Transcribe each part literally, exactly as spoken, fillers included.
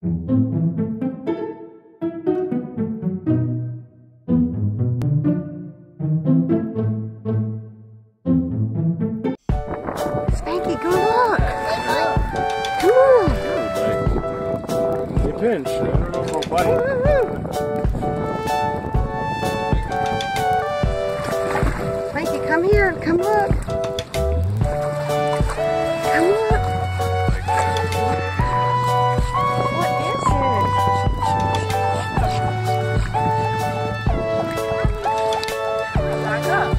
Spanky, go look! Come on! Good pinch. I don't know if I'll bite. Spanky, come here and come look. Come look. What is it? Back up.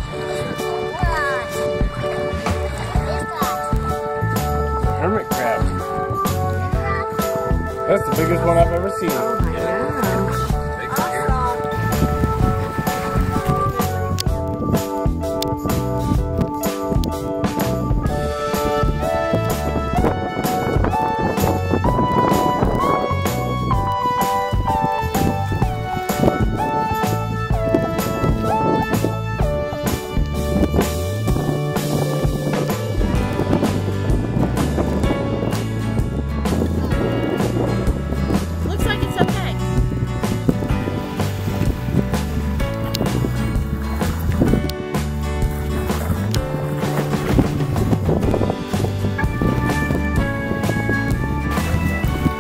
Hermit crab. That's the biggest one I've ever seen. Oh my God.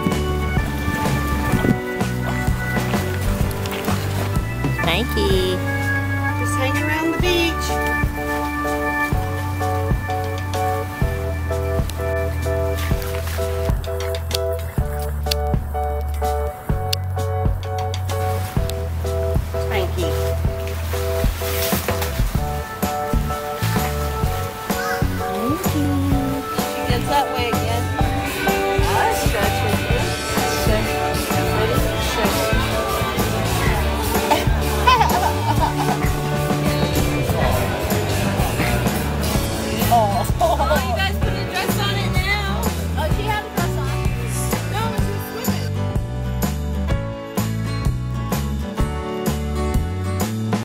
Spanky.